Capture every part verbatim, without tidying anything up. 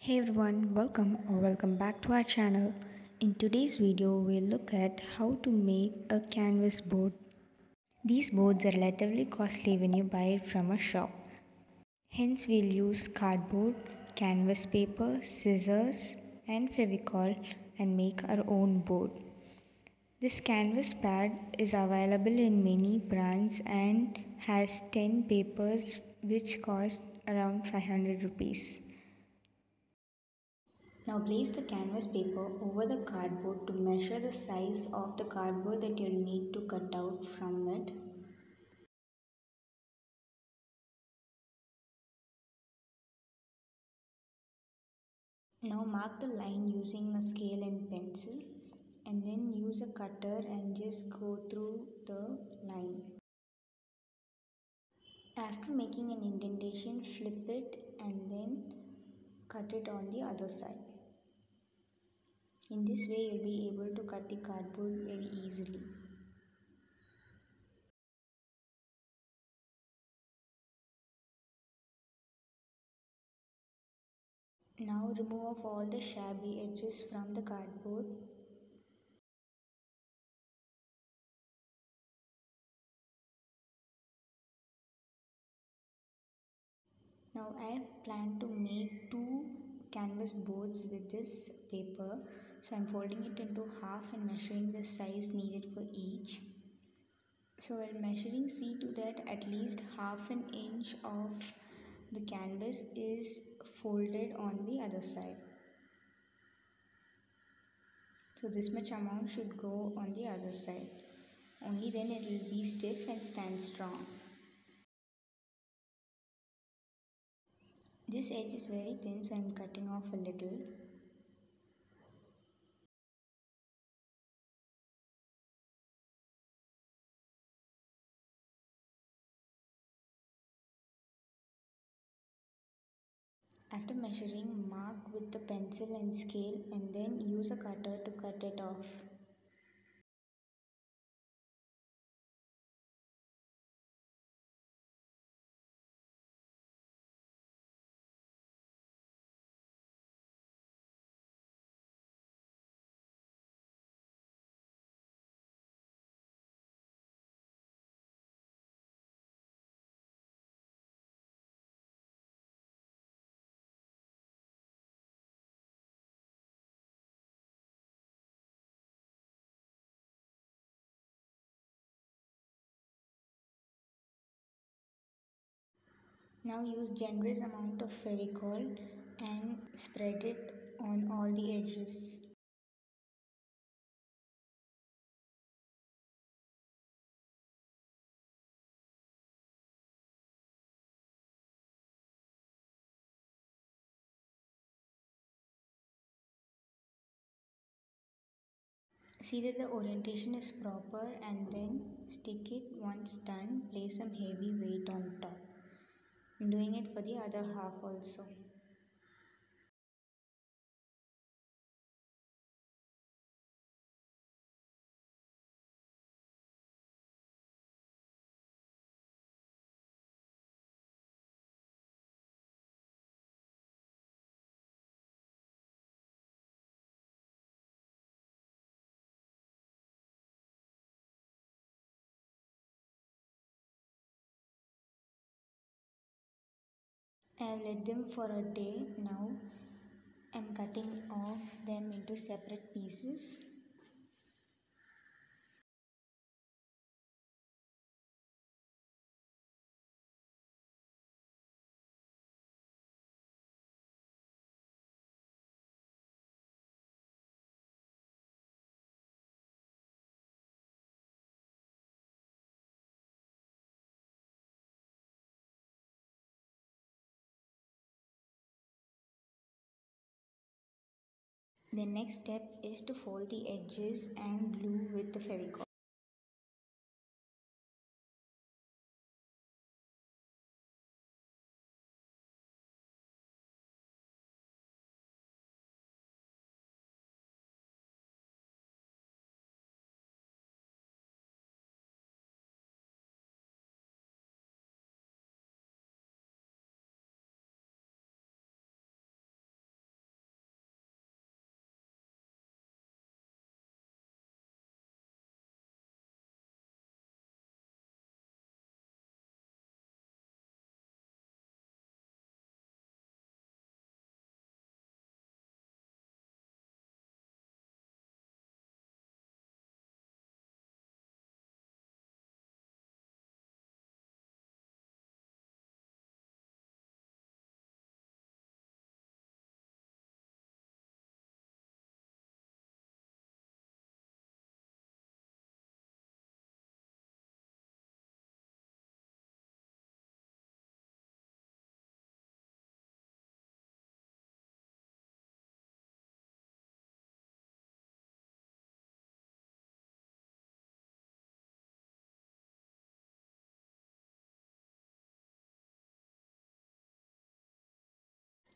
Hey everyone, welcome or welcome back to our channel. In today's video, we'll look at how to make a canvas board. These boards are relatively costly when you buy it from a shop. Hence, we'll use cardboard, canvas paper, scissors, and Fevicol and make our own board. This canvas pad is available in many brands and has ten papers which cost around five hundred rupees. Now place the canvas paper over the cardboard to measure the size of the cardboard that you'll need to cut out from it. Now mark the line using a scale and pencil and then use a cutter and just go through the line. After making an indentation, flip it and then cut it on the other side. In this way, you'll be able to cut the cardboard very easily. Now remove off all the shabby edges from the cardboard. Now I have planned to make two canvas boards with this paper. So I am folding it into half and measuring the size needed for each. So while measuring, see to that at least half an inch of the canvas is folded on the other side. So this much amount should go on the other side. Only then it will be stiff and stand strong. This edge is very thin, so I am cutting off a little. After measuring, mark with the pencil and scale and then use a cutter to cut it off. Now use generous amount of Fevicol and spread it on all the edges. See that the orientation is proper and then stick it. Once done, place some heavy weight on top. I'm doing it for the other half also. I have let them for a day. Now I'm cutting off them into separate pieces. The next step is to fold the edges and glue with the Fevicol.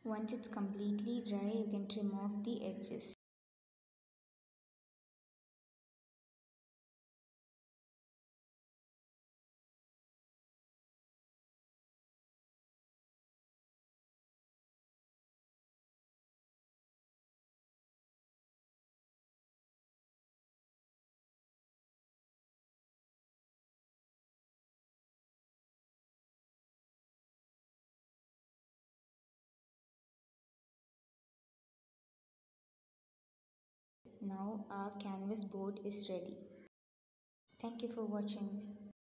Once it's completely dry, you can trim off the edges. Now our canvas board is ready. Thank you for watching.